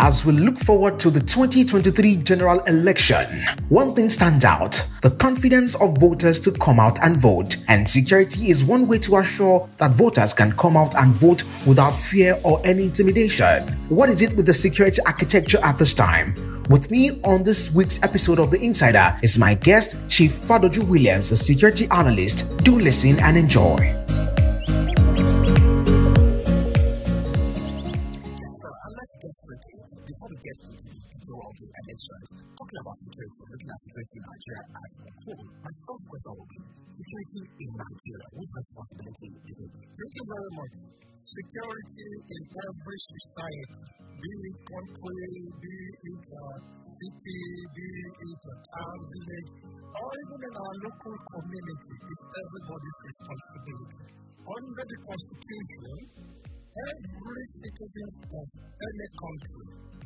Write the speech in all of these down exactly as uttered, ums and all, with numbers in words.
As we look forward to the twenty twenty-three general election, one thing stands out: the confidence of voters to come out and vote. And security is one way to assure that voters can come out and vote without fear or any intimidation. What is it with the security architecture at this time? With me on this week's episode of The Insider is my guest, Chief Fadoju Williams, a security analyst. Do listen and enjoy. Before we get to the role of the election, talking about security, looking at security in Nigeria as a whole, my first question will be security in Nigeria. What responsibility is it? Thank you very much. Security in every society, be it country, be it uh, city, be it a town, village, or even in our local community, it's everybody's responsibility. Under the Constitution, every citizen of any country,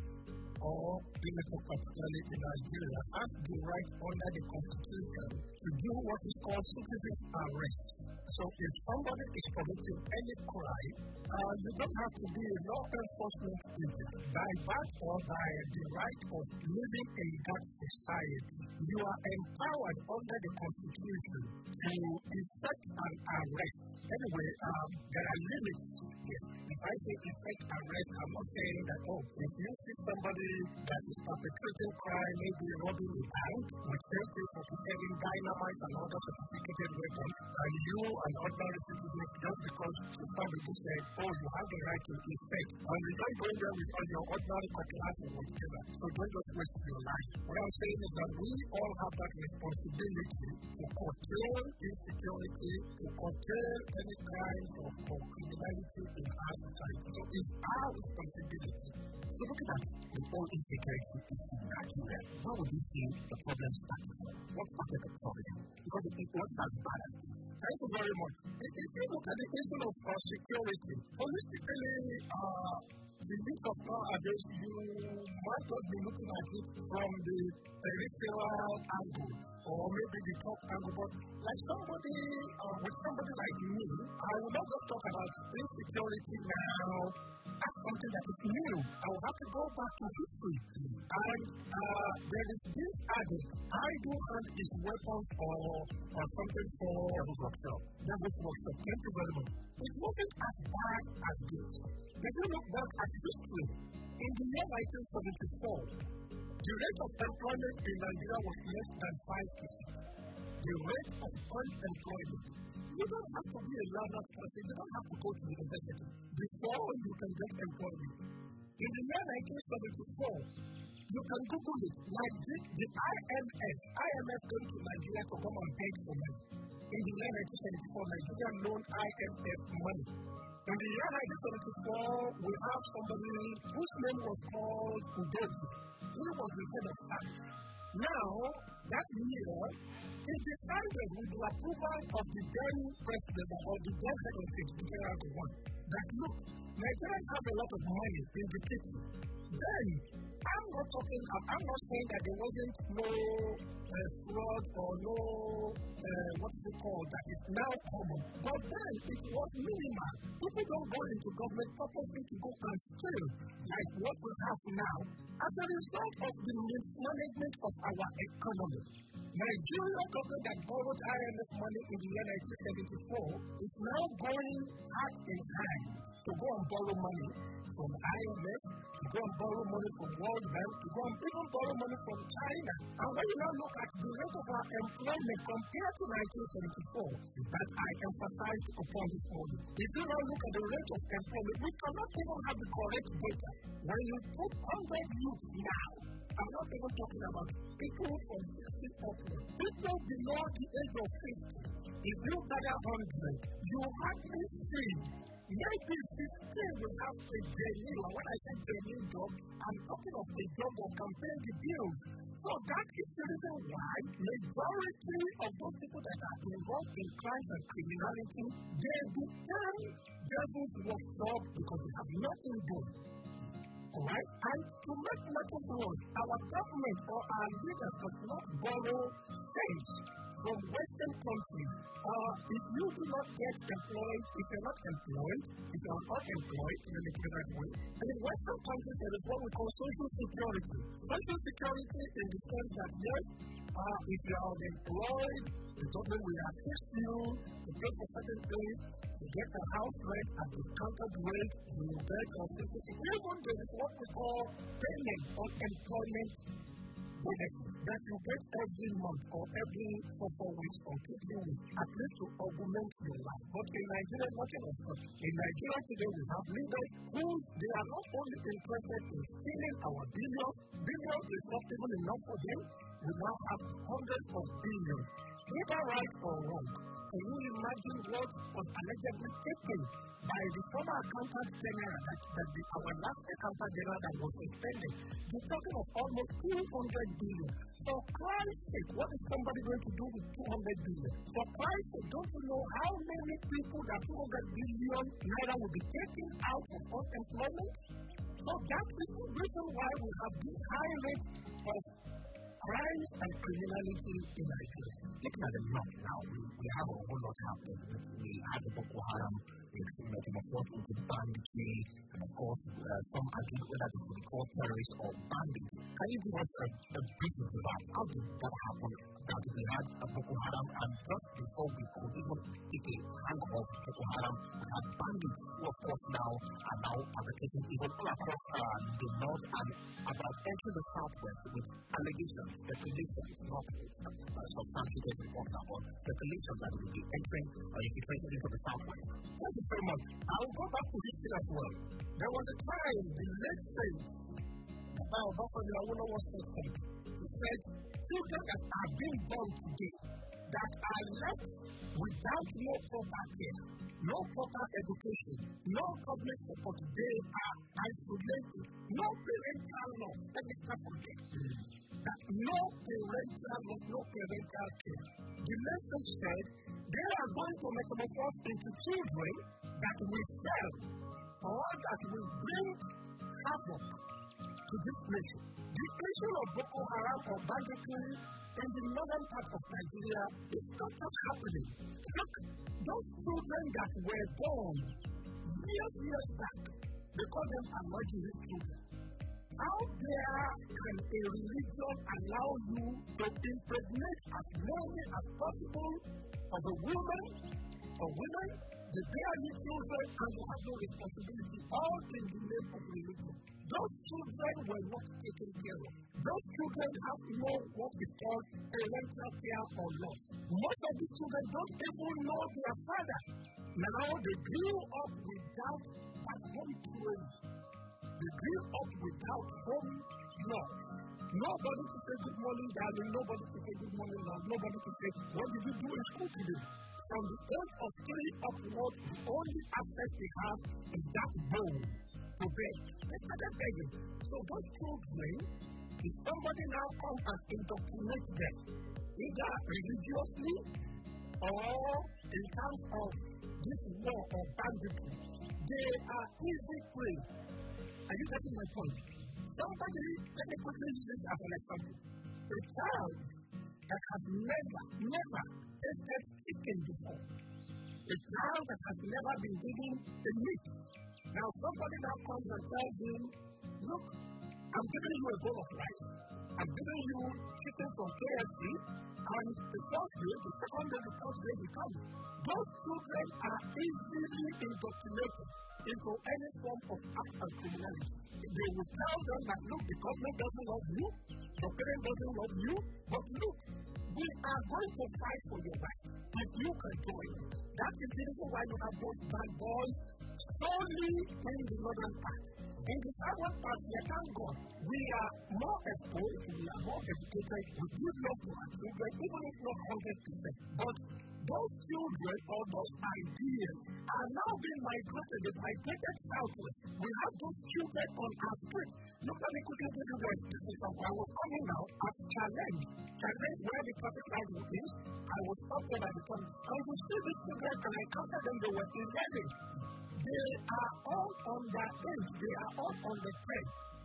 or even particularly in Nigeria, has the right under the Constitution to do what is called citizen's arrest. So if somebody is committing any crime, uh, you don't have to be a law enforcement agent. By that or by the right of living in that society, you are empowered under the Constitution to effect an arrest. Anyway, um, there are limits. Yes. If I say effect arrest, I'm not saying that, oh, if you see somebody that is perpetrating crime, maybe robbing a bank, with safety for selling dynamite and other sophisticated weapons, and you, an ordinary citizen, just because somebody said, oh, you have the right to effect, and you don't go there with all your ordinary cutlass or whatever, so don't just waste your life. What I'm saying is that we all have that responsibility to curtail insecurity, to curtail any kind of, of criminality in our society. So it's our responsibility. So looking at the whole insecurity issue in Nigeria, how would you see the problem starting from? What started the problem? Because it was not balance. Thank you very much. If you look at the issue of uh, security, holistically, uh, the use of nowadays, you might not be looking at it from the peripheral angle or maybe the top angle, but like somebody, uh, with somebody like me, I will not just talk about insecurity now as something that is new. I will have to go back to history. And uh, there is this adage, I do hunt his weapons or, or something for devil's workshop. Devil's workshop. Thank you very much. It wasn't as bad as this. If you look back at history, in the year nineteen seventy-four, the rate of employment in Nigeria was less than five percent. The rate of unemployment. You don't have to be a learned person. You don't have to go to university before you can get employment. In the year nineteen seventy-four, you can Google it. Like this, the I M F, I M F came to Nigeria to come and beg for money. In the year nineteen seventy-four, Nigeria loaned I M F money. In the year nineteen seventy-four, we have somebody whose name was called Fadoju. He was the head of state. Now, that year, he decided with the approval of the then president or the then head of state, Nigeria the one, that look, Nigerians have a lot of money in the kitchen. Then, I'm not talking, I'm not saying that there wasn't no uh, fraud or no, uh, what is it called, that is now common. But then it was minimal. People don't go into government purposely to go and steal like what we have now. As a result of the mismanagement of our economy, Nigerian government that borrowed I M F money in the year nineteen seventy-four is now going hand in hand to go and borrow money from I M F, to go and borrow money from World Bank, to go and even borrow money from China. And when you now look at the rate of our employment compared to nineteen seventy-four, that I emphasize upon this morning. If you now look at the rate of employment, we cannot even have the correct data. When you put one hundred youth now, I'm not even talking about people from sixty upwards, people below the age of fifty. If you gather one hundred, you hardly see maybe fifteen will have a genuine, when I say genuine job, I'm talking of a job that can pay the bills. So that is the reason why majority of those people that are involved in crime and criminality, they become devil's workshop because they have nothing doing. Alright? And to make matters worse, our government or our leaders does not borrow sense from Western countries. Uh, if you do not get employed, if you're not employed, if you're unemployed, let me put it that way, and in Western countries there is what we call social security. Social security in the sense that yes, uh, if you are unemployed, the government will assist you to pay for certain things, to get a house rent at the counted rate, you will get a social security. Even there is what we call payment on employment that you get every month or every four, four weeks or two, three weeks, at least to augment your life. But in Nigeria, nothing of that. In Nigeria today, we have leaders who they are not only interested in stealing our billions. Billions is not even enough for them. We now have hundreds of billions. Whether right or wrong, can you imagine what was allegedly taken by the former accountant general, that, that the, our last accountant general that was suspended? We're talking of almost two hundred billion. For Christ's sake, what is somebody going to do with two hundred billion? For Christ's sake, don't you know how many people that two hundred billion naira will be taken out of unemployment? So that is the reason why we have this high rate of crime and criminality in Nigeria. Looking at the map now, we, we have a whole lot happening. We have the Boko Haram, making a force with the banditry, and of course, uh, some argue whether this will be called terrorists or bandits. Can you give us a, a brief of that? How did that happen? That we had a Boko Haram, and just before we could even take a hand off Boko Haram, we had bandits who, of course, now are now advocating even all across uh, the north and about entering the southwest with allegations, speculations, not uh, substantiated reports about speculations that will be entering or uh, infiltrating into the southwest. Thank you very much. I'll go back to history as well. There was a time, the late stage, about Buffalo, I don't know what to say. He said, children that are being born today that are left without no proper care, no proper education, no public support, they are isolated, no parental love. Let me start from there. That no parental love, no parental care. The message said they are going to metamorphose into children that will sell or that will bring havoc to this nation. The issue of Boko Haram or banditry in the northern part of Nigeria is not just happening. Look, those children that were born years, years back, they call them emergency children. How dare can a religion allow you to impregnate as many as possible of the women, of women, the barely children, and you have no responsibility, all in the name of religion? Those children were not taken care of. Those children have no what we call parental care or love. Most of these children don't even know their father. Now they grew up without that home training. They grew up without home love. Nobody to say good morning, darling. Nobody to say good morning, love. Nobody to say, what did you do in school today? From the age of three upward, the only access they have is that bowl to beg. They started begging. So those children, if somebody now comes and indoctrinates them, either religiously or in terms of this war or banditry, they are easy prey. Are you getting my point? Somebody, let me quickly use this as an example. A child that has never, never tasted chicken before. A child that has never been given a meat. Now somebody now comes and tells him, look, I'm giving you a bowl of rice. I'm giving you chicken from K F C. And the first day, the second day, the third day, the comes. Those children are easily indoctrinated into any form of act and criminality. They will tell them that, look, the government doesn't love you, the parent doesn't love you, but look, we are going to fight for your right. If you can do it. That is the reason why you have those bad boys solely in the northern part. In the southern part, we thank God, we are more exposed, we are more educated, we give love to our children, even if not one hundred percent. But those children or those ideas are now being migrated, they migrated southwest. We have those children on our streets. Look at me quickly give you guys this is I was coming now at Challenge. Challenge where the traffic light is. I was stopped there by the time. And you see these children and I counted them, they were eleven. They are all on their age. They are all on the trend.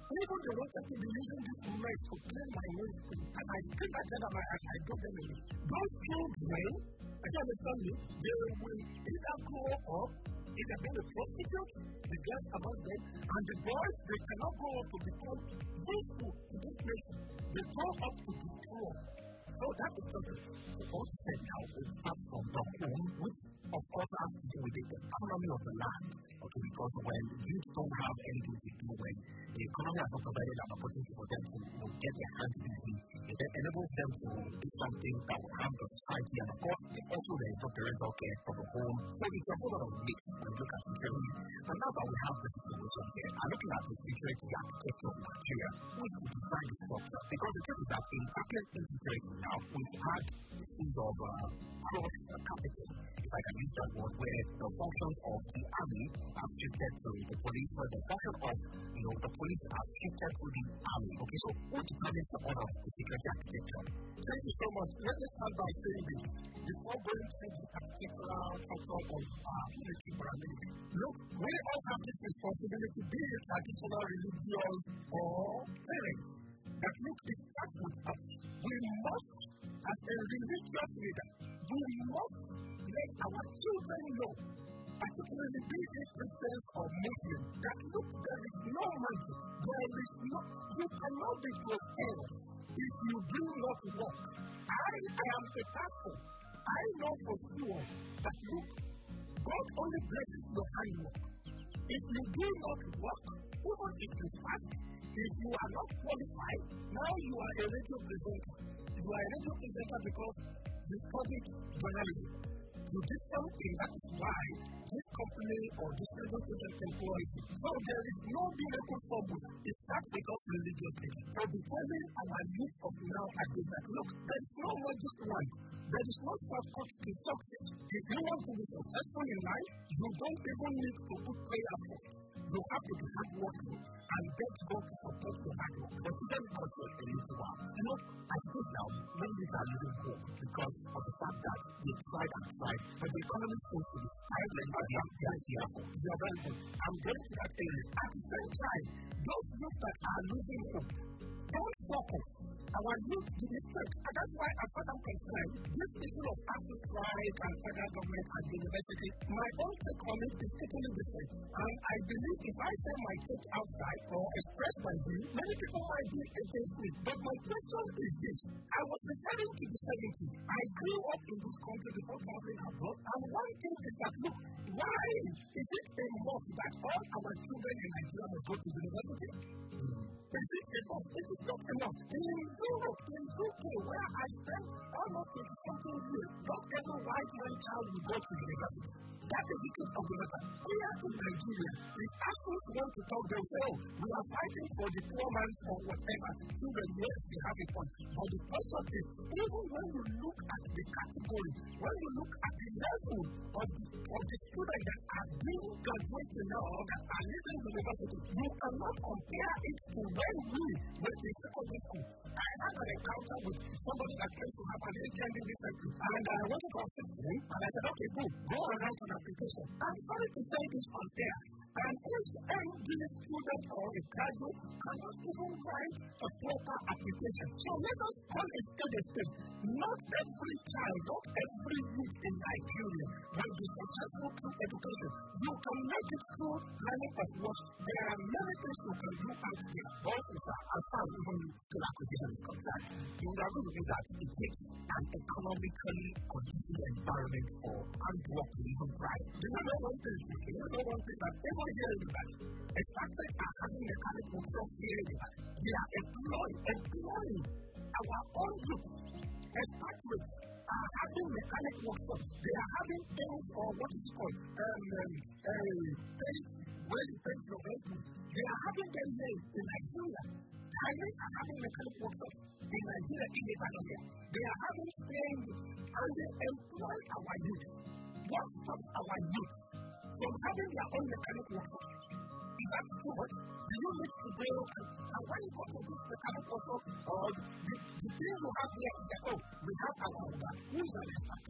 Even they wanted to be using this moment to play my name, and I think I said that I, I got them in. Those children, I can understand you, they will either grow up, either be the prostitutes, the girls among them, and the boys, they cannot grow up to become useful to this nation. They grow up to destroy. So that is something supposed to take out the stuff from the home, which of course has to do with the economy of the land. Okay, because when youth don't have anything to do, when the economy has not provided an opportunity for them to you know, get their hands busy, it then enables them to do something that will harm the society, and of course, also there is no parental care for the home. So it's a whole lot of mix when you look at security. And now that we have the situation here, I'm looking at the security architecture of Nigeria, which is design the structure. Because the truth is that in African insecurity now, we've had things of uh, cross capital, if I can use that word, where the functions of the army are shifted to the police, where the function of you know the police are shifted to the army. Okay, so what determines the order of the security architecture? Thank you so much. Let me start by saying this. Before going to the particular factor of uh, military paramilitary, look, we all have this responsibility, be it traditional, religious, or parents. That look, it starts with us. We must, as a religious leader, we must let our children know, particularly be it Christians or Muslims, that look, there is no magic, there is no, you cannot be fulfilled if you do not work. I am a pastor. I know for sure that look, God only blesses your handwork. If you do not work, even if you fast, if you are not qualified, now you are a radio presenter. You are a radio presenter because you studied journalism. You did something, that is why this company or this radio station employs you. So there is no miracle formula. It's not because religiously. So becoming our youth of now at this that look, there is no magic one. There is no shortcut to success. If you want to be successful in life, you don't even need to put prayer for. You have to be hardworking and beg God to support your hard work. But even also a little while. You know, I think now many of are losing hope because of the fact that they tried and tried, but the economy seems to be silent by the idea. You are very good. I'm going to that area. At the same time, those youth that are losing hope, don't focus. Our youth to be straight. And that's why, as far as I'm concerned, this issue of access right and federal government and university, my own take on it is totally different. And I believe if I say my take outside or express my view, many people might be against me. But my question is this. I was referring to the seventies. I grew up in this country before traveling abroad. And one thing is that, look, why is it a must that all our children in Nigeria must go to university? Mm. Is it enough? Is it not enough? In Europe, in U K, where I spent almost twenty years, not every white man child will go to university. That is the case of the matter. Here in Nigeria, if Asians want to talk, they'll say, oh, we are fighting for the poor man or whatever. Children, yes, they have a point. But the question is, even when you look at the category, when you look at the level of the, of the students that are being graduated now or that are leaving university, you cannot compare it to when we went in secondary school. I had an encounter with somebody that came to have an agent in this country, and I wanted to assist him, and I said, okay, good, go and write an application. I'm sorry to say this on there. And if any student or a graduate cannot even write a proper application. So let us call a state a state. Not every child, not every youth in Nigeria will be successful through education. You can make it through learning of what. There are many things you can do out there. Also, as far as even skill acquisition is concerned, you will agree with me that it takes an economically conducive environment for handwork to even thrive. Do you know one thing? Do you know one thing that people here in the back, exactly as having mechanic workshops here in the back, they are employing, employing our own youth, expatriates are having mechanic workshops. They are having things or what is it called? Um, um, uh, things, well, things of They are having them here in Nigeria. Chinese are having mechanic workshops in Nigeria in the economy. They are having things and they employ our youth. What stops our youth from having their own mechanic workshop? Is that too much? Do you need to go and when you go to this mechanic workshop or the, the thing you have here is that, oh, we have our own, who is an expert?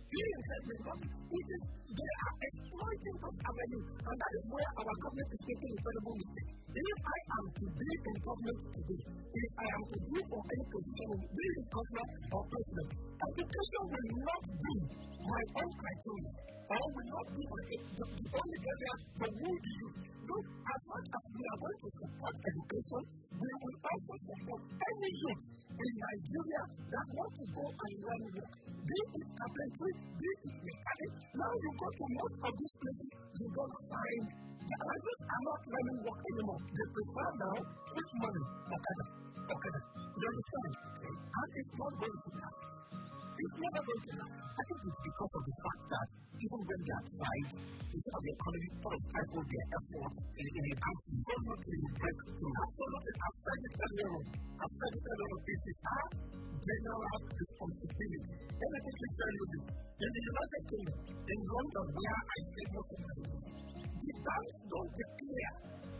He himself may not. It is, they are exploiting those avenues, and that is where our government is making incredible mistakes. If I am to be in government today, if I am to do for any position, be in government or president, education will not be my own criteria, or will not be my, the, the only area that will be used. Look, as much as we are going to support education, we will also support any youth in Nigeria that want to go and learn work. Be it carpentry, be it mechanic. Now you go to most of these places, you don't find the graduates are not learning work anymore. They prefer now quick money, Okada, Okada. You understand? And it's not going to happen. It's never going to happen. I think it's because of the fact that even when they are tried, instead of the economy sort of cycle their efforts in, in a absolutely breakthrough, absolutely outside the earlier on, outside the earlier on, it is our general responsibility. Let me quickly tell you this. In the United Kingdom, in London, where I stay most of the time, the banks don't declare.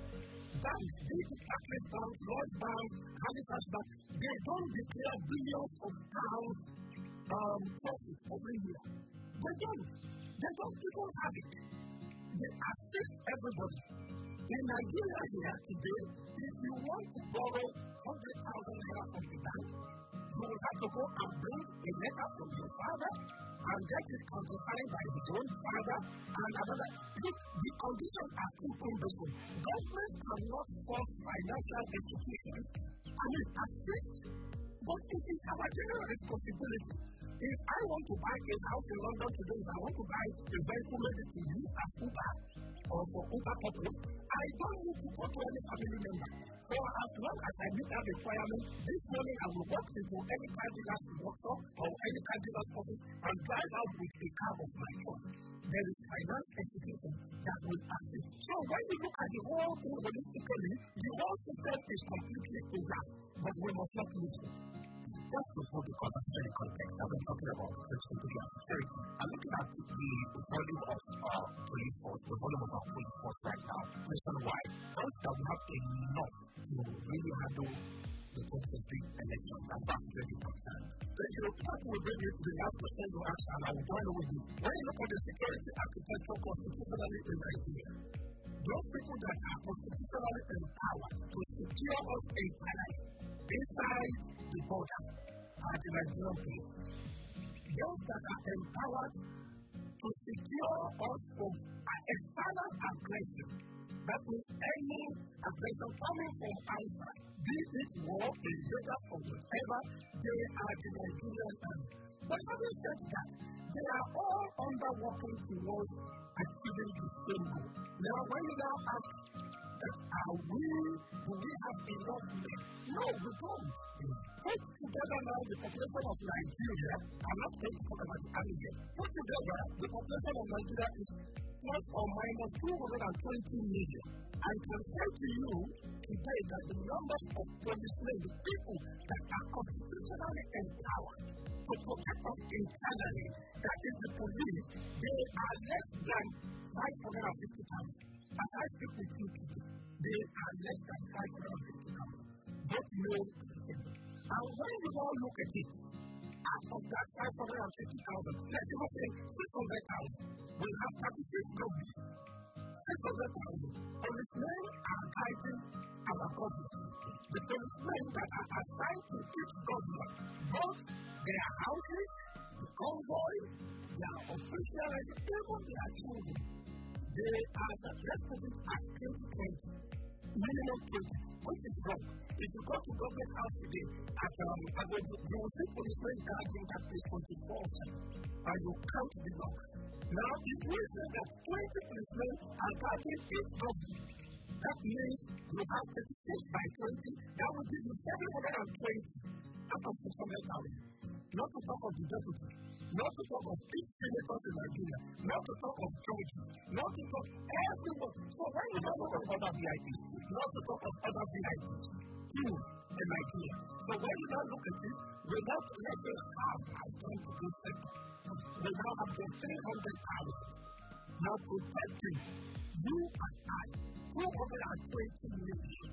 Banks, big Catholic banks, Lloyds banks, Halifax banks, they don't declare billions of pounds um, profit every year. They don't. They don't people have it. They assist everybody. In Nigeria here today, if you want to borrow one hundred thousand naira from the bank, you will have to go and bring a letter from your father and get it countersigned by his own father and another. Look, the conditions are too cumbersome. Government cannot force financial institutions. I mean, assist. But it is our general responsibility. If I want to buy a house in London today, if I want to buy a vehicle maybe to use as Uber or for Uber purpose, I don't need to go to any family member. For as long as I meet that requirement, this morning I will walk into any car dealer's workshop or any car dealer's office and drive out with a car of my choice. There is finance institution that will assist. So when you look at the whole thing holistically, the whole system is completely intact, but we must not lose it. Just to put the contemporary context, I've been talking about security and security. I'm looking at the volume of uh, police force, the volume of our police force right now, nationwide. First, that we have enough to really handle the twenty twenty-three election, and that's very important. So, you know, that will bring you to the last question you asked, and I will join with you. When you look at the security architecture constitutionally in Nigeria, those people that are constitutionally empowered to secure us entirely inside the border are the Nigerian people. Those that are empowered to secure us from external aggression, that means any aggression coming from outside, be it war, danger, or whatever, they are the Nigerian army. But having said that, they are all under working towards achieving the same goal. Now, when you now ask, are we, do we have enough men? No, we don't. Put together now the population of Nigeria, I'm not going to talk about the army yet. Put together the population of Nigeria is plus or minus two hundred twenty million. I can say to you today that the numbers of policemen, the people that are constitutionally empowered to protect us internally, that is the police, they are less than five hundred fifty thousand. As I speak with you today, they are less than five hundred fifty thousand. Don't know anything. And when you all look at it, out of that five hundred fifty thousand, let's even say six hundred thousand, we have thirty-six jobs. six hundred thousand. Policemen are guiding our government. The policemen that are assigned to each government, both their houses, the convoy, their officials, even their children, they are the residents at twenty, minimum twenty, which is wrong. If you go to government house today, at, um, at the, you will see policemen guarding that place twenty-four seven, and you count the block. Now, if we say that twenty policemen are guarding each government, that means you have thirty-six by twenty, that will give you seven hundred twenty out of six hundred thousand. Not to talk of the deputy, not to talk of each senators in Nigeria, not to talk of Georgia, not to talk of everyone. So when you don't talk of other V I Ps, not to talk of other V I Ps, too, in Nigeria. So when you now look at it, we now let us have our twenty percent. We now have the three hundred thousand. Now protecting you and I, two hundred twenty million.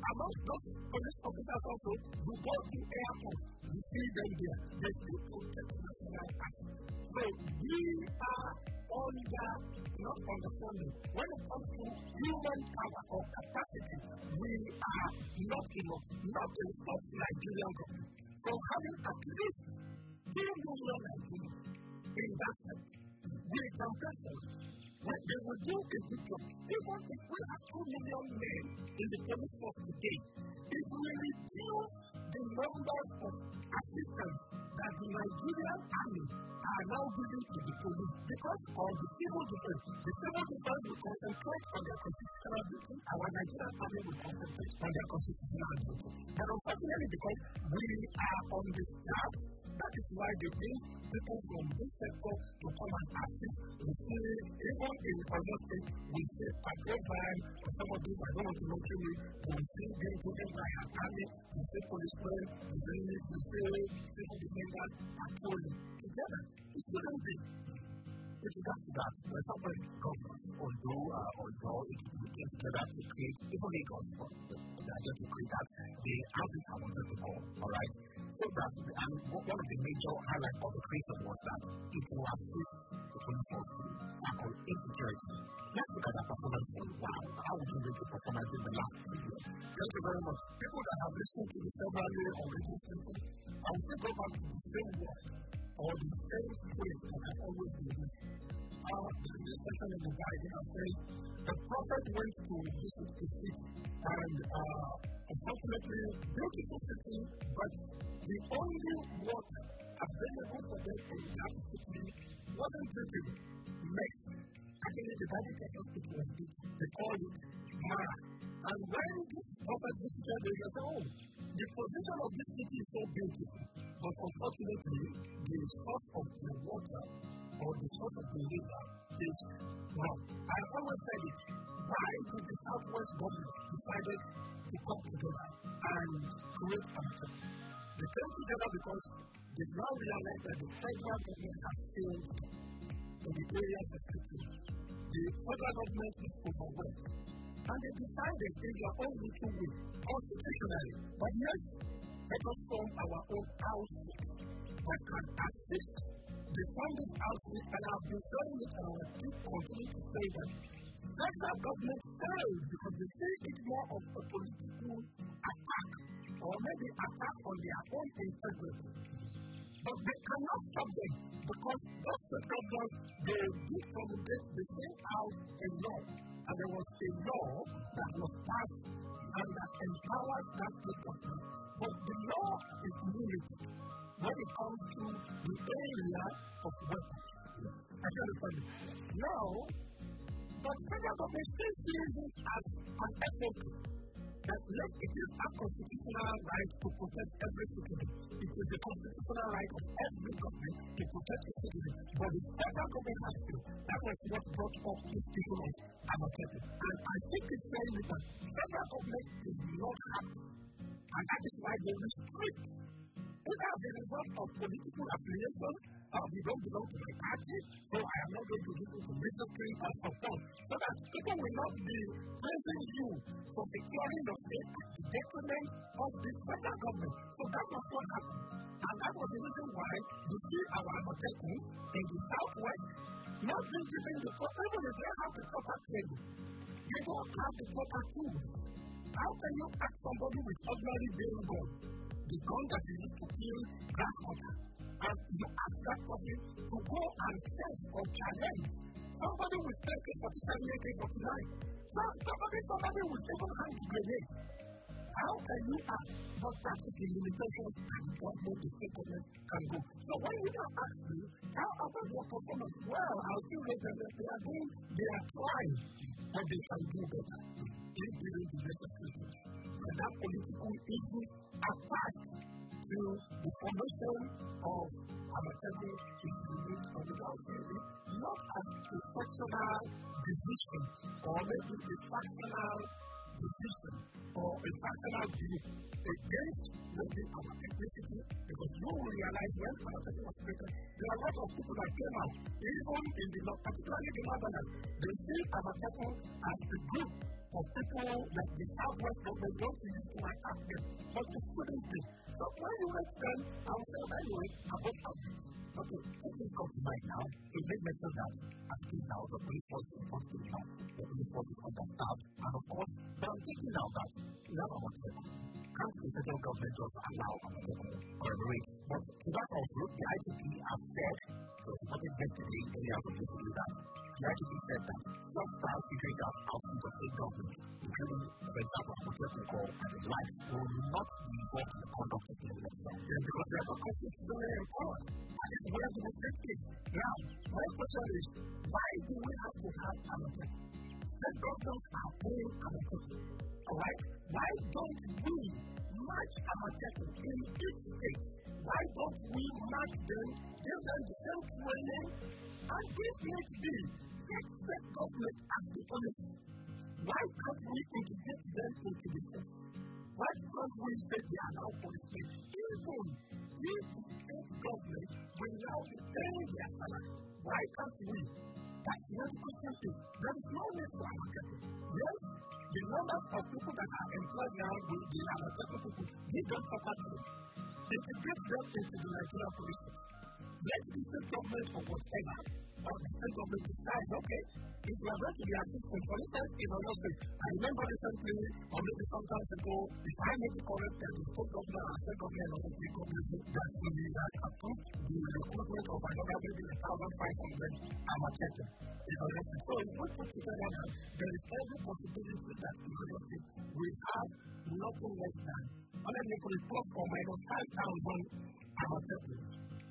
among those police officers also, you go to airport, you see them there. They still protect national assets. So we are under, not understanding. When it comes to human power or capacity, we are not enough, not in stop Nigerian government. So having at least two million Nigerians in that sense, we can test them. When they will do a good job, even if we have two million men in the police force today, it will reduce the number of assistance that the Nigerian army are now giving to the police because of the civil defense. The civil defense will concentrate on their constitutional duty, our Nigerian army will concentrate on their constitutional duty. But unfortunately, because we are on the staff, that is why they bring people from this sector to come and assist. We see, even in other states, we see patrol van, some of these, I don't want to mention it, we see being taken by our army, we see policemen, we see, we see civil defenders patrolling together. It shouldn't be. With regard to that, when somebody government, although, uh, although it came together to create, even Lagos, they are just to create that, they have it wanted to go, all right? So that, and one of the major highlights of the creation was that it will assist the police force to tackle insecurity. Let's look at that performance for wow, how would you rate the performance in the last two years? Thank you very much. People that have listened to the several or radio station, I will still go back to the same work or the same spirit that I always believe. Uh, the session in the Bible has said, the prophet went to visit the city, and uh, unfortunately, beautiful city, but the only water available for them in that city wasn't drinkable, mixed. Actually, the Bible tells us it was deep. They call it Mara. And when this prophet visited, they said, oh, the position of this city is so beautiful, but unfortunately, the source of the water or the source of the river is wrong. I always said it. Why did the Southwest government decided to come together and create a meeting? They came together because they now realize that the federal government has failed in the areas of security. The federal government is overwhelmed. And they decided in their own little way, constitutionally, but yes, let us form our own house that can assist the funding outreach, and I've been saying it and I will keep continuing to say that federal government failed because they see it more of a political attack or maybe attack on their own integrity. But they cannot stop them because those federal government, they did promulgate the same house a law, and there was a law that was passed and that empowered that government. But the law is limited when it comes to the area of weapons. I can understand it. Now, but federal government still sees it as an effort that let it is a constitutional right to protect every citizen. It is the constitutional right of every government to protect the citizen. But the federal government has to. That was what brought up this issue of amortization. And I think it's very important. Federal government is not happy. And that is why they restrict. Whether as a result of political affiliation, uh, we don't belong to my party, so I am not going to give you the military or support. So that people will not be praising you for securing the state at the detriment of the federal government. So that was what happened. And that was the reason why you see our Amotekun in the southwest not being given the proper, even if they have the proper training, they don't have the proper tools. How can you ask somebody with ordinary bearing gun? The gun that you need to kill grasshopper, and you ask that person to go and test or challenge somebody with A K forty-seven, A K forty-nine. Somebody, somebody with even hand grenade. How can you ask what practical limitations and government the state government can go? So when we now ask you, how about your performance? Well, I'll see later that they are doing, they are trying, but they can do better. They didn't do better. And that political issue attached to the formation of Amotekun Institute of the Government, not as a factional division or maybe a factional position or a personal view against voting our ethnicity, because you will realize when our person was created, there are a lot of people that came out, even in the north, particularly the northerners, they see our people as the group of people that the Southwest government want to use to attack them, but it couldn't be. So when you let them, I will say, anyway, about how. Okay, let me come to mind now. It made mention that until now, the police force is not good enough. The police force is understaffed. And of course, I'm thinking now that we have our people. Can't the federal government just allow our people to collaborate? But to that also, the I G P have said, so it's not yesterday, any other people do that. The I G P said that some start figuring out how to the state government, including, for example, what we call and the likes, will not be involved in the conduct of the election. Because they are constitutionally empowered. That is where the mistake is. Now, my question is, why do we have to have amendments? The governments are paying amendments. Alright? Why don't we match amendments in each state? Why don't we match them, give them the same training, and this makes the state government as the police? Why can't we integrate them into the state? Why can't we say they are now police? Even if the state government will now be paying their salary, why can't we? That's where the question is. There is no need for amendment. Yes, the number of people that are employed now will be amendment people. Give them proper training. Integrate them into the Nigerian police. Let the state government or whatever, or the state government decide, okay, if we are going to be assistant, for instance, in another state, I remember recently, or maybe sometimes ago, if I make it correct that the state government and state government and the state government that will be like approved the recruitment of another maybe one thousand five hundred amateur. So if we put together that there is every possibility that we have nothing less than under the report for minus five thousand amateur.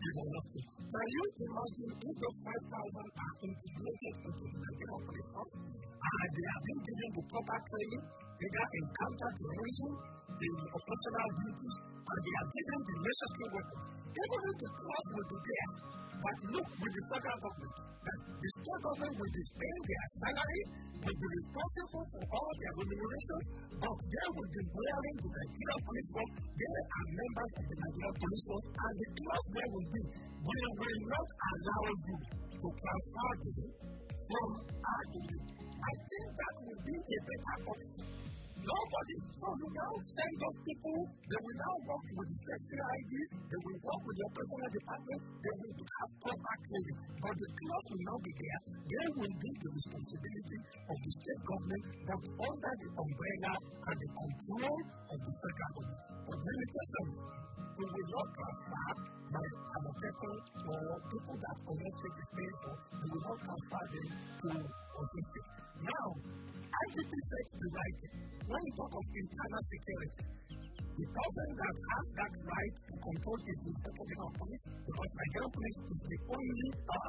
Now you imagine if those five thousand are integrated into the Nigerian police force and they have been given the proper training, they have encountered terrorism, the operational duties, and they are given the necessary weapons. Even if the class will be there, but look with the federal government, that the state government will be paying their salary, will be responsible for all their remuneration, but they will be wearing the Nigerian police force, they are members of the Nigerian police force, and the class there will be, we will not allow you to transfer them from our unit. I think that will be a better option. Nobody, so you now send those people, they will now work with the safety I D, they will work with your personal department, they will have proper training. But the class will not be there. They will be the responsibility of the state government, but under the umbrella and the control of the federal government. For many persons, we will not transfer by our people or people that connect with the state, or we will not transfer them to authority. Now, I think this is the right thing. When you talk of internal security, the person that has that right to control is the Nigerian police, because Nigerian police is the only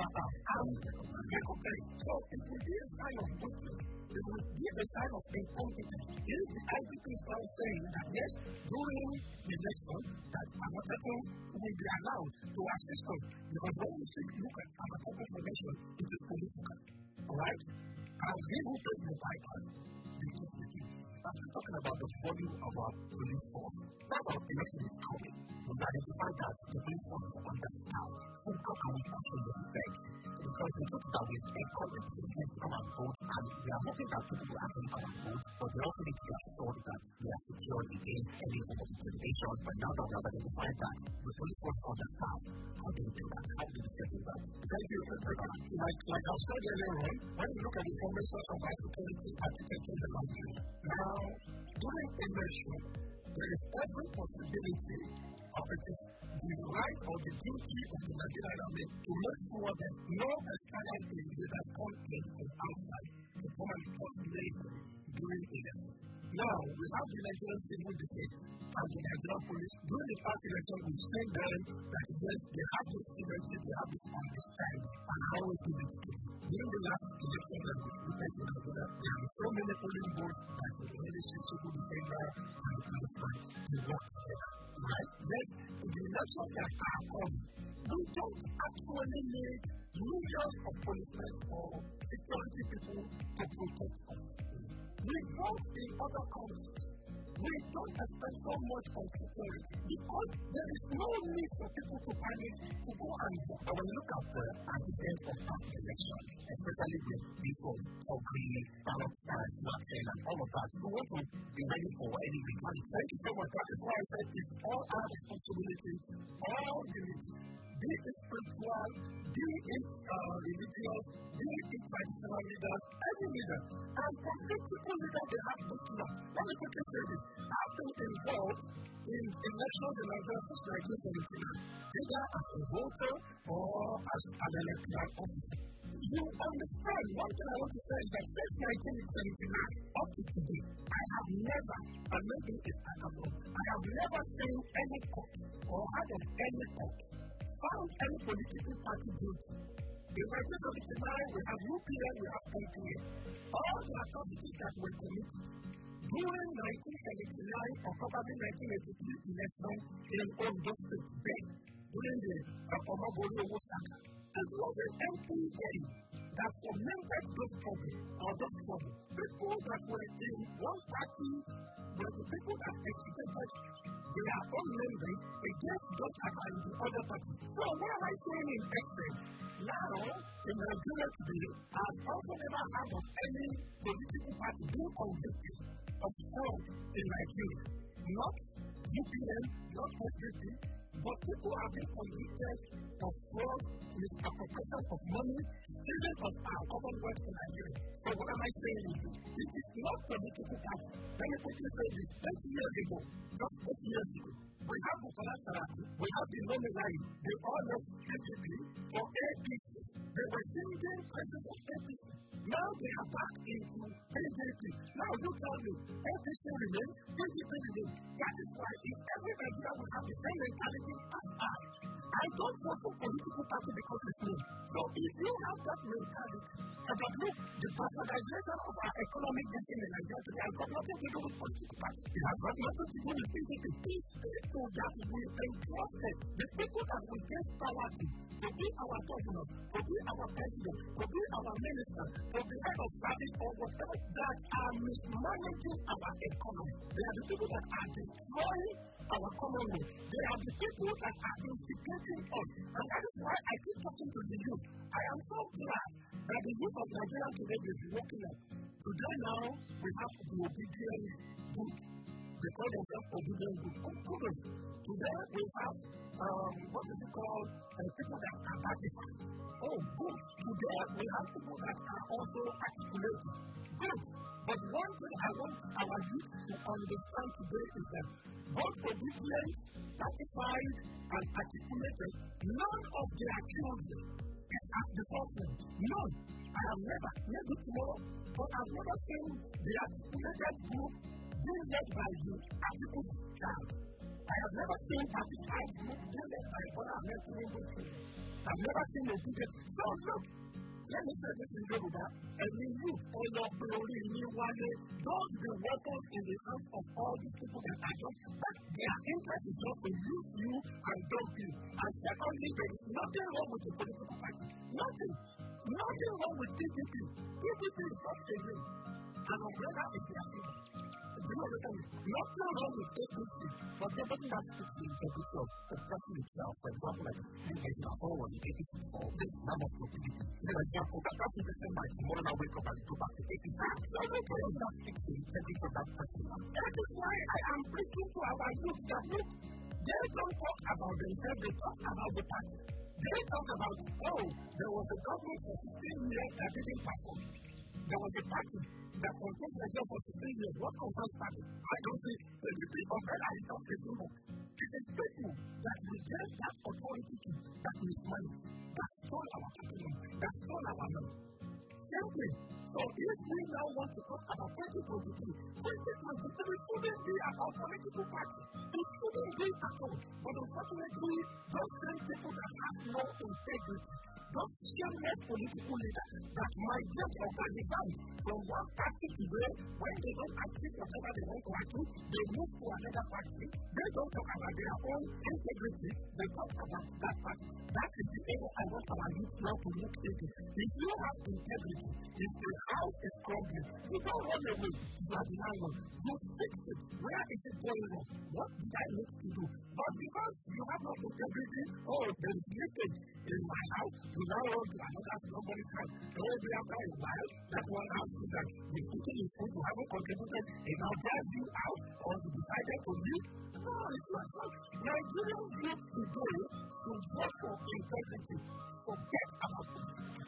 armed recognized. So it will be a sign of weakness. It will be a sign of incompetence. If the I G P is now saying that yes, during the election, that our people will be allowed to assist us, because when you see, look at our public information, it is political. Alright? And we who take the bypass, we keep the team. As we're talking about the volume of our police force, that our election is coming. We identify that the police force is understaffed. So how can we actually respect? Because the people that we expect college to come and vote, and we are hoping that people will actually come and vote, but we also need to be assured that we are secure against any form of intimidation. But now that we have identified that the police force is understaffed, how do we do that? How do we settle that? Thank you. Like, like I said earlier on, when you look at the formation of our security architecture in the country, now, during election, there is every possibility of it is the right or the duty of the Nigerian army to make sure that no external invader comes in from outside to come and cause slavery during election. Now, we have the Nigerian civil defense and the Nigerian police. During the past election, we seen them that yes, they have this security, they have this understanding, and how we do it. During the last election that we disputed in Nigeria, there are so many polling booths that the military civil defender and the police to work together. Right? Then, the election that are on, we don't actually need millions of policemen or security people to protect us. We vote in other countries. We don't expect so much from security because there is no need for people to panic to go and vote. And when you look at the accidents of past elections, especially with people agreeing, ballot cards, nothing, and all of that, we want to be ready for any return. Thank you so much. That is why I said it's all our responsibility, all the be it spiritual, be it uh, religious, be it traditional leaders, every leader. And for political leaders, they have this law. Let me quickly say this. I've been involved in elections in Nigeria since nineteen seventy-nine, either as a voter or as an electoral officer. You understand, one thing I want to say is that since nineteen seventy-nine up to today, I have never, and maybe it's accountable, I have never seen any court or heard of any court found any political party guilty. In nineteen seventy-nine, we have U P N, we have N P N. All the atrocities that were committed during nineteen seventy-nine or probably nineteen eighty-three election in Ondo State, then, during the Omagoli Osaka, it was an M P N that fomented those problems or those problems. People that were in one party were the people that executed their own members against those that are in the other party. So what am I saying in essence? Now, in Nigeria today, I've also never heard of any political party being convicted of fraud in Nigeria. Not U P N, not S D P, but people have been convicted of fraud, misappropriation of money, stealing of our commonwealth in Nigeria. So what am I saying is this? It is not political party. Let me quickly say this. Eight years ago, just eight years ago, we have Bukola Saraki, we have the Nominai, they all left P D P for A P C. They were singing presence of A P C. Now they are back into P D P. Now you tell me, A P C remains, P D P remains. That is why if every Nigeria will have the same mentality as I, I don't vote for political party because it's me. So if you have that mentality, about look, the bastardization of our economic destiny in Nigeria today has got nothing to do with political party. It has got nothing to do with P D P. These people that we entrusted, the people that we gave power to, to be our governor, to be our president, to be our minister, to be head of service or whatever, that are mismanaging our economy. They are the people that are destroying our commonwealth. They are the people that are instigating us. And that is why I keep talking to the youth. I am so glad that the youth of Nigeria today is waking up. Today now, we have the obedient group. They call themselves obedient group. Today we have, um, what is it called, uh, people that are artified. Oh, good. Today we have people that are also articulating. Good. But one thing I want our youth to understand today is that both obedient, satisfied, and articulated, none of their children is at the forefront. None. I have never, maybe tomorrow, but I've never seen the articulated group being led by the articulated child. I have never seen satisfied group being led by what I've never seen. I've never seen a obedient. So look, let me say this in Yoruba, and in youth, all your glory, in one don't be weapons in the hands of all these people that are just, that their interest is just to use you and dump you. And secondly, there is nothing wrong with the political party. Nothing. Nothing wrong with P D P. P D P is not a name. An umbrella is their name. Nothing wrong with A P C, but somebody that speaks in the picture of the person itself, for example, like the example or the A P C or the number of stupidity. For example, that person is saying, like, tomorrow I wake up and go back to A P C. So nobody is not speaking in the picture of that person. That is why I am preaching to our youth that look, they don't talk about themselves, they talk about the party. They talk about, oh, there was a government for fifteen years that didn't perform. There was a party that controls the job for fifteen years. What controls party? I don't think the people of that are just a symbol. It is people that we get that authority to, that mismanage, that stole our capital, that stole our money. Simply. So if we now want to talk about twenty twenty-three, twenty twenty-three shouldn't be about political party. It shouldn't be at all. But unfortunately, those same people that have no integrity, those shameless political leaders that migrate from can be found from one party to the when they don't achieve whatever they want to achieve, they move to another party. They don't talk about their own integrity, they talk about that party. That is the area I want our youth now to look into. If you have integrity, if the house is crumbling, you don't run away. You are the landlord. You fix it. Where is it going on? What do I need to do? But because you have no integrity, oh, there is leakage in my house, you now run to another somebody's house. Every after a while, that one house is that the kitchen is food, you haven't contributed, and now drive you out, or you decided to leave. No, it's not like Nigerians need today to work for integrity. Forget about it.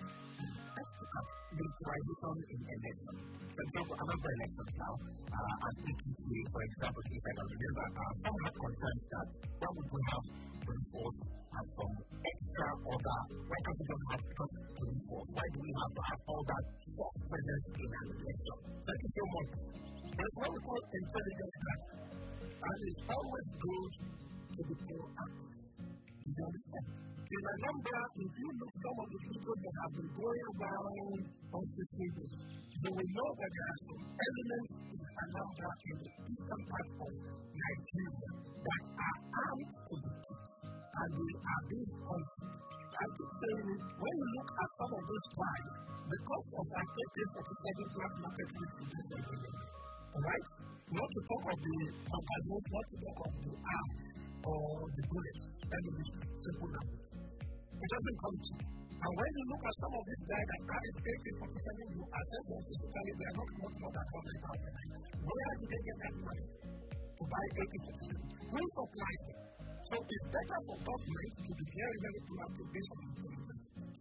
Let's look at the tradition in election. For example, another election now, uh, at P P C, for example, if I can remember, uh, some had concerns that what would we have to enforce as some extra order? Why can't we just have trust to enforce? Why do we have to have all that force presence in an election? Thank you so much. There's what we call intelligence gap, and it's always good to be proactive. You understand? You remember, if you look some of the people that have been going around on the table, you will know that there are some elements in Anambra in the eastern part of Nigeria that are armed to the teeth, and they are being sponsored. I keep saying, when you look at some of those tribes, the cost of our state forty-seven black market risk in this area. Alright? Not to talk of the companies, not to talk of the arm or the bullet. That is simple number. It doesn't come cheap. And when you look at some of these guys that carry A K forty-seven, you assess them physically, they are not much more than one hundred thousand. Where do they get that money to buy A K forty-seven? Who supplies it? So it's better for government to be very, very proactive based on the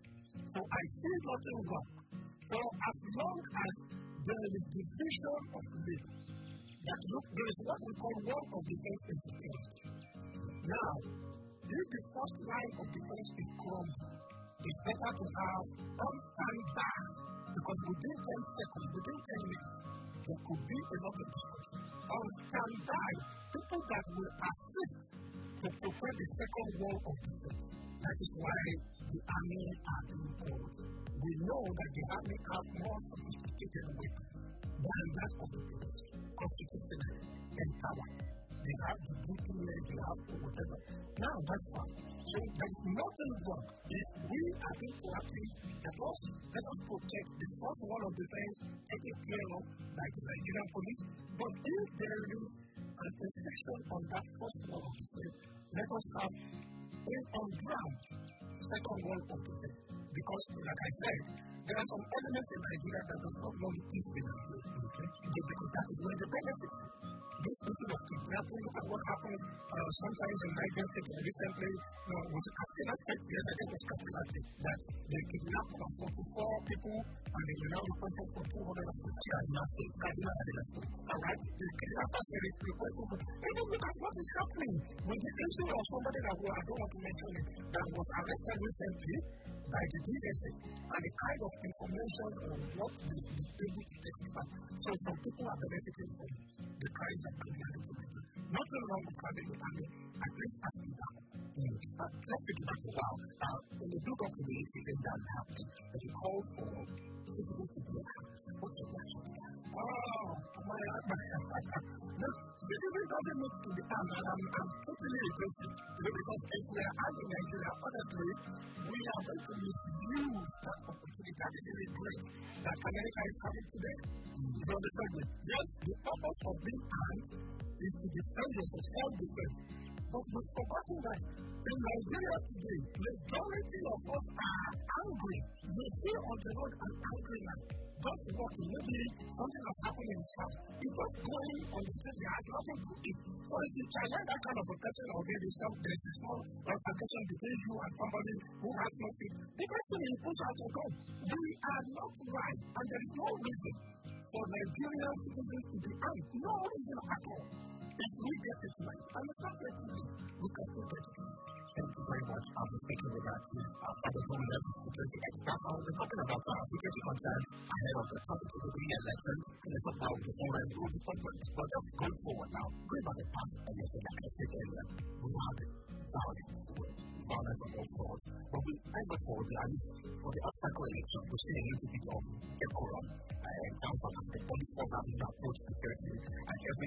So I see nothing wrong. So as long as there is division of labor, that look, there is what we call one of defense in defense. Now, if the first line of defense is crumbling, it's better to have one stand back, because within ten seconds, within ten minutes, there could be another destruction. On stand by, people that will assist to prepare the second wall of defense. That is why the army are being called. We know that the army have more sophisticated weapons than that of the constitutional and power. They have the booty, they have whatever. Now that's fine. So there's nothing wrong. If we are being proactive, let us, let us protect the first wall of defense, taken care of by the Nigerian police. But if there is an infection on that first wall of defense, let us have a on ground second wall of defense. Because, like I said, there are some elements in Nigeria that does not know the peace in Nigeria. Because that is where the benefit is. This issue of kidnapping, look at what happened uh, sometimes in Nigeria State recently, you know, was a Katsina State, yes, I think it was Katsina State, that they kidnapped about forty-four people and they were now requested for two hundred fifty Katsina State, Katsina State. Alright, the kidnappers were requested for, and then look at what is happening with the issue of somebody that well, I don't want to mention it, that was arrested recently by the D S A and the kind of information on what they be able to take back. So some people are benefiting from the kinds of criminality. Nothing wrong with having the family, at least as we have. Let's take it back a while. Uh, in the book of the week, it doesn't happen, but it calls for people to do that. What's the question? Oh, my God. Look, citizen doesn't need to be armed, and I'm, I'm totally against it. Because if we are armed in Nigeria, honestly, we are going to misuse that opportunity. That is really great that America is having today. Mm-hmm. You understand me? Yes, the purpose of being armed is to defend yourself, self-defense. But we've forgotten that in Nigeria today, the majority of us are angry. You see on the road an angry man. Just walking, maybe something has happened in his house. He's just going on the street, he has nothing to eat. So if you challenge that kind of a person or maybe some, there's a small altercation between you and somebody who has nothing, the person will push out and go. We are not right, and there is no reason for Nigerian citizens to be armed. No reason at all. If we get it right, and it's not like we we can still get it right. Thank you very much. I'll be speaking with that to our Fadoju Williams, security expert. I was talking about our security concerns ahead of the twenty twenty-three election. And it's about the foreign rule department. But just going forward now, going back the past, and you said that I said earlier, we have it. Violence, violence of all sorts. But we, I look forward to, at least for the upcycle election, we're seeing a little bit of get corrupt.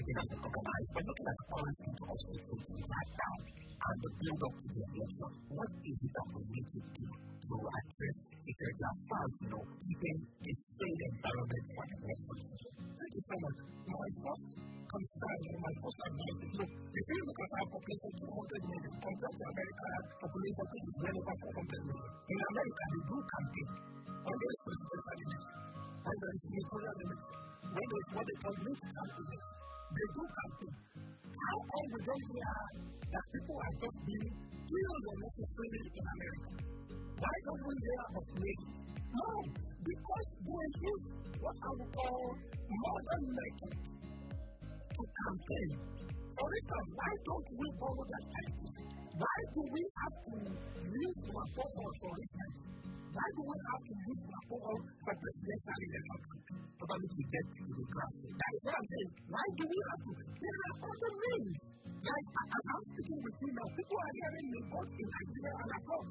everything has been organized, but looking at the foreign thing to also take that down and the build up to the election. What is it that we need to do to address if there's a far, you know, keeping a safe environment for the election? Thank you so much. My first concern, my first advice is, look, if you look at our population, two hundred million, compared to America's population, which is well over four hundred million. In America, they do campaign on the presidential election, on the senatorial election, when they what they call youth campaign. They do campaign. How come we don't hear that people are just being killed unnecessarily in America? Why don't we hear of rape? No, because they use what I would call modern methods to campaign. For instance, why don't we follow that idea? Why do we have to use alcohol, for instance? Why do we have to use alcohol for presidential election? Probably to get to the ground. That is what I'm saying. Why do we have to? There are other means. Like, as I'm speaking with you now, people are hearing me both in Nigeria and abroad.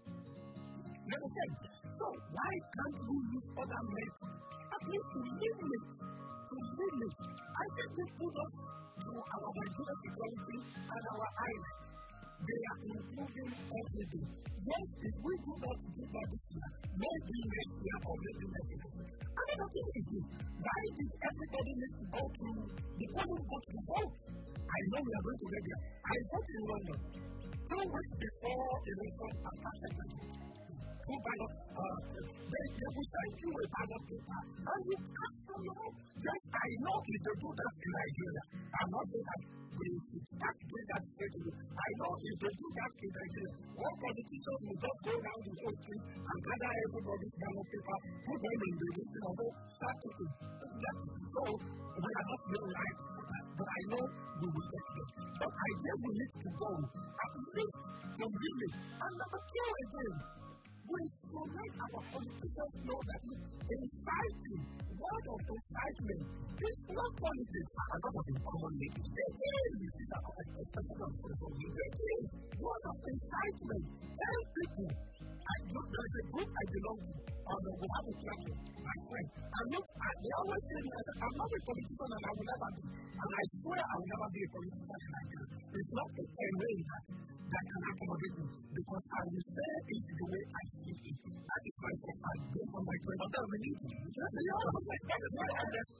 You understand? So, why can't we use other methods? At least to limit, to limit. I think this put us to our Nigerian security and our island. They are improving every day. Yes, if we do not do that this year, maybe next year or maybe next year. Another thing is this. Why does everybody need to go to the polling booth to vote? I know we are going to get there. I vote in London. Two weeks before election and after election. Two ballot, uh, they, they will send you a ballot paper and you cast them out. Yes, I know if they do that in Nigeria. I'm not saying that they should start doing that straight away. I know if they do that in Nigeria, one politician will just go around the whole street and gather everybody's ballot paper, put them in the listing and go start taking. So, we are not very right for that, but I know we will get there. But I guess we need to go at least to limit. And number two again, we should make our politicians know that inciting, word of incitement, is not politics. I don't have a common name. There is, you see that especially on social media, there is word of incitement. Tell people, I look, there is a group I belong to, and we have a chapter, my friend. And look, they always say that I'm not a politician and I will never be. And I swear I will never be a politician in Nigeria. It's not the same way that that can accommodate me, because I will say it the way I see it. That is my first based on my friend. I'm not really. That is why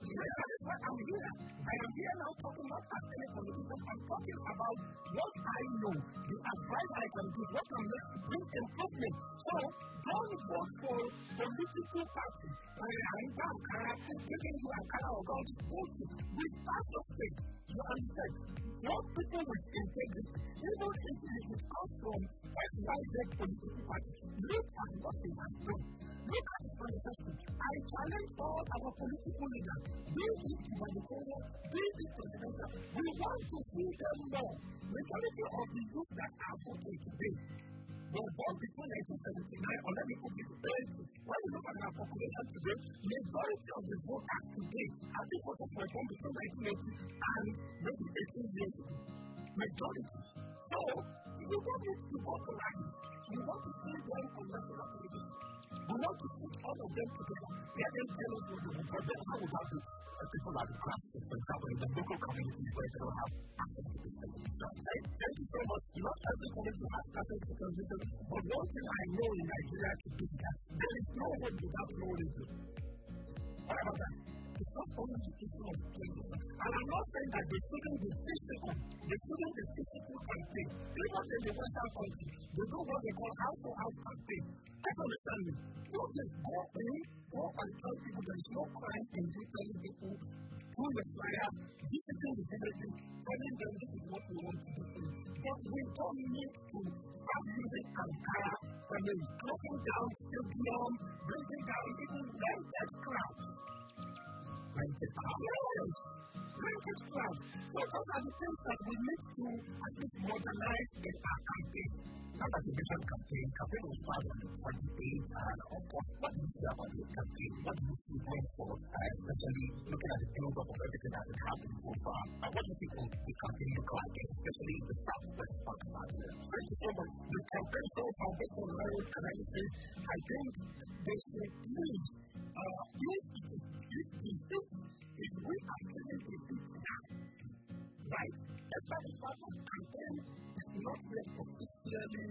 I'm here. I am here now talking not as any politician. I'm talking about what I know, the advice I can give, what can make bring improvement. So, don't vote for political party. I'm down, I'm giving you a color of God. Vote with part of faith. You understand? What people with integrity, even if it comes from X Y Z political party, look at what they have done. Look at the manifesto. I challenge all our political leaders, be it gubernatorial, be it presidential. We want to see them more. Majority of the youth that are voting today were born between nineteen seventy-nine, or let me put it today. When you look at our population today, majority of the voters today, I think voters were born between nineteen eighty and maybe eighteen years ago. Majority. So, you don't need to vote already. You want to see them on national television. You want to put all of them together. Let them tell us what they want. But then how would that be? People are the classes, for example, in the local communities where they don't have access to this television. Thank you so much. Not every community has access to television, but one thing I know in Nigeria to do that, there is no one without no religion. What about that? It's not only the issue of television. And I'm not saying that they shouldn't be physical. They shouldn't be physical campaign. Even in the Western country, they do what they call house-to-house campaign. I understand me. You just go in, go and tell people there is no crime in you telling people who the flyer, visiting the villages, telling them this is what we want to do. But we don't need to start using Ankara, I mean, closing down stadium, bringing down people, rented crowds. Rented crowds. Rented crowds. So those are the things that we need to at least modernize in our campaign. Not that the vision campaign, campaign was part of the twenty-eight, and of course, what do you see about the campaign? What do you see going forward? Uh, especially looking at the build-up of everything that has happened so far. Uh, what do you think the campaign look like, especially in the southwest part of Nigeria? Thank you so much. The campaign so far, based on my own analysis, I think they should please, uh, if, if, if, if we are getting to this now, establish that and then not yet officially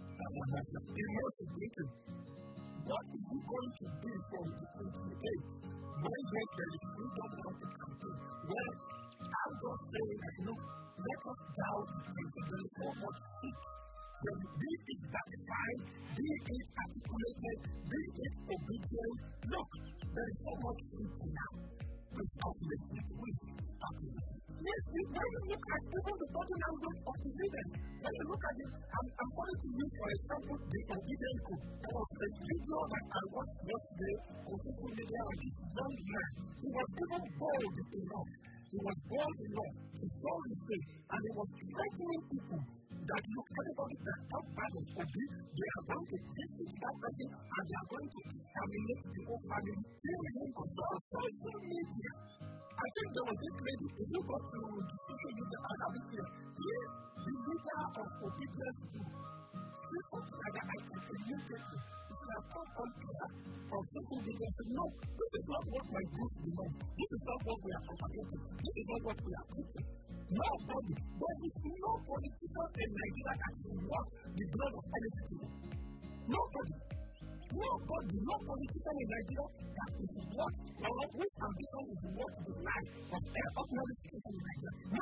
immersed. What is he going to do from the twenty-eight? When there is freedom of the campaign, where I'm just saying that, look, let us doubt and there is so much seek. When this is satisfied, this is articulated, this is obedient. Look, there is so much seek now. With upliftment, with upliftment. Yes, when you look at even the body language of the leaders, when you look at it, I'm, I'm going to use, for example, the obedient group. There was a video that I watched yesterday on social media of this young man. He was even bold enough. He was bold enough to show his face, and he was threatening people that look, everybody that talk bad of Obi, they are going to visit that person, and they are going to terminate the whole family. He remained on social media. I think there was this lady, if you go to the social media and have it here, yes, the leader of obedience group. This is something that I can immediately, if you have come on here from social media, say, no, this is not what my group belongs. This is not what we are propagating. This is not what we are preaching. Nobody, there is no politician in Nigeria that can wash the blood of any people. Nobody. Nobody, no politician in Nigeria that is what, or whose ambition is to work the life of every ordinary citizen in Nigeria. No.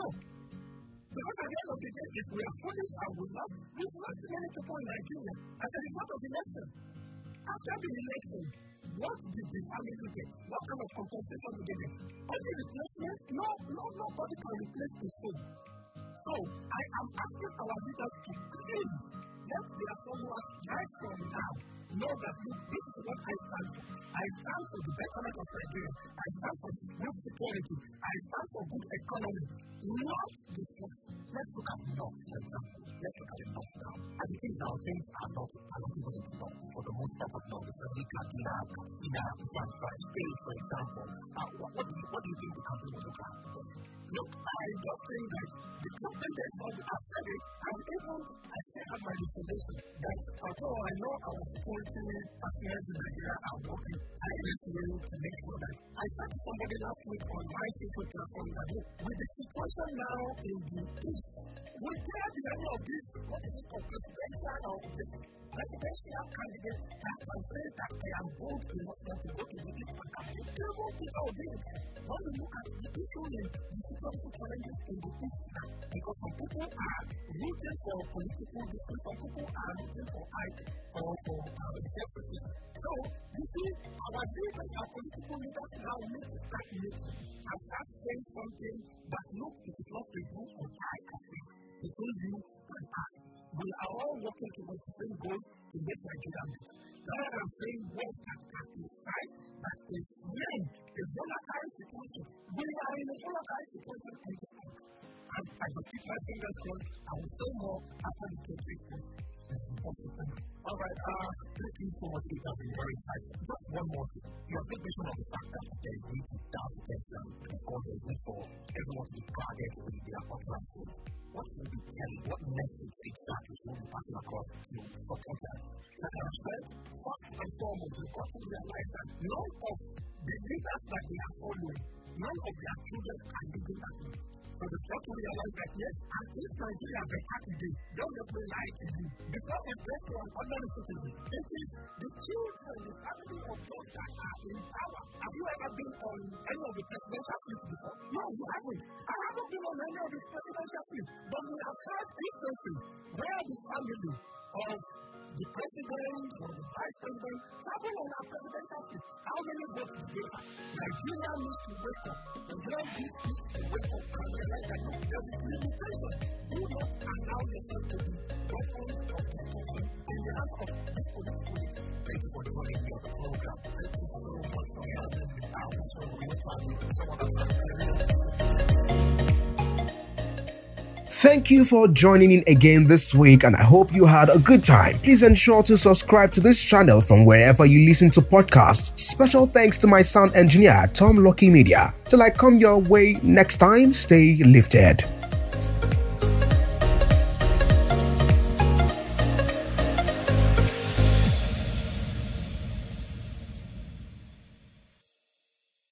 Because at the end of the day, if we are foolish and we love, we will not see many people in Nigeria as a result of the election. After the election, what did the family get? What kind of compensation did they get? Only replacement? No, no, nobody can replace the soul. So, I am asking our leaders to please let their followers right from now know that look, this is what I stand for. I stand for the betterment of Nigeria. I stand for good security. I stand for good economy. Not the first. Let's look at the north, for example. Let's look at the north now. And the things now, things are not, are not even in the north. For the most part of the north, it's a Kaduna, Katsina, Zamfara State, for example. Uh, what, what, do you, what do you think the country will look like? Look, I don't think that the company that was after it, and even I still have my reservation that although I know our security partners in Nigeria are working tirelessly to make sure that I said to somebody last week on my social platform that with the situation now in the East, will there be any of these, what is it, presidential or presidential candidates that can say that they are bold enough to go to the East and campaign? They won't be all this. When we look at the issue in the security challenges in the East now, because some people are rooting for political distance, some people are rooting for height or for uh, integrity. So, you see, our leaders, our political leaders now need to start meeting and start saying something that, look, it is not a group of I and we. Between you and I. We are all working towards the same goal to make Nigeria better. Rather than saying words that can decide that is when a volatile situation, we are in a volatile situation in the country. And I will keep my fingers crossed. I will say more after the twenty-eighth. All right, uh, thank you so much. It has been very exciting. Just one more thing. Your big vision of the fact that there is need to down the tension, and of course, there is need for everyone to be guarded with their utterances. What will be telling? What message exactly will be passing across to support that? Like I said, first and foremost, you've got to realize that none of the leaders that they are following, none of their children are living at home. So the first to realize that yes, and if Nigeria has been happy today, don't let me lie to you. Because it's left to an ordinary citizen. This is the children, the family of those that are in power. Have you ever been on any of the presidential trips before? No, you haven't. I haven't been on any of the presidential trips. But we have had instances where the family of the president or the vice president travel on our presidential trip. How many votes do they have? Nigeria needs to wake up. The world needs to wake up and realize that there is limitation. Do not allow yourself to be weapons of destruction in the hands of this political. Thank you for joining me on the program. Thank you so much for having me out. So we're going to have you. Thank you for joining in again this week, and I hope you had a good time. Please ensure to subscribe to this channel from wherever you listen to podcasts. Special thanks to my sound engineer, Tom Lucky Media. Till I come your way next time, stay lifted.